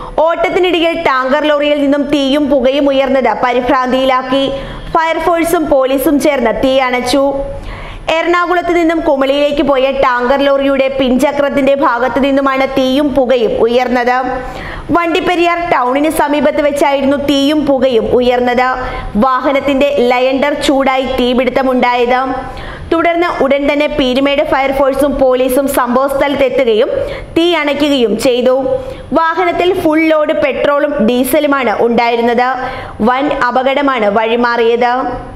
ഓട്ടത്തിനിടയിൽ tanker ലോറിയിൽ നിന്നും തീയും പുകയും ഉയർന്നത് പരിഭ്രാന്തിയിലാക്കി. ഫയർഫോഴ്സും പോലീസും ചേർന്ന് തീ അണച്ചു. എറണാകുളത്ത് നിന്നും കുമളിയിലേക്ക് പോയ ടാങ്കർ ലോറിയുടെ പിൻചക്രത്തിന്റെ ഭാഗത്തു നിന്നുമാണ് തീയും പുകയും ഉയർന്നത്. വണ്ടിപ്പെരിയാർ ടൗണിന് സമീപത്ത് വെച്ചായിരുന്നു തീയും പുകയും ഉയർന്നത്. വാഹനത്തിന്റെ ലയൻഡർ ചൂടായി തീപിടുത്തമുണ്ടായത്. തുടർന്ന് ഉടൻ തന്നെ പീരുമേട് ഫയർഫോഴ്സും പോലീസും സംഭവസ്ഥലത്തെത്തുകയും തീ അണയ്ക്കുകയും ചെയ്തു. വാഹനത്തിൽ ഫുൾ ലോഡ് പെട്രോളും ഡീസലുമാണ് ഉണ്ടായിരുന്നത്. വൻ അപകടമാണ് വഴിമാറിയത്.